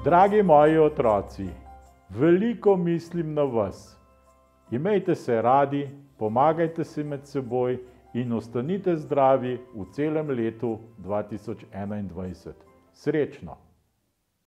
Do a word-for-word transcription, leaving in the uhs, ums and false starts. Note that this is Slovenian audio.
Dragi moji otroci, veliko mislim na vas. Imejte se radi, pomagajte si med seboj in ostanite zdravi v celem letu dva tisoč enaindvajset. Srečno!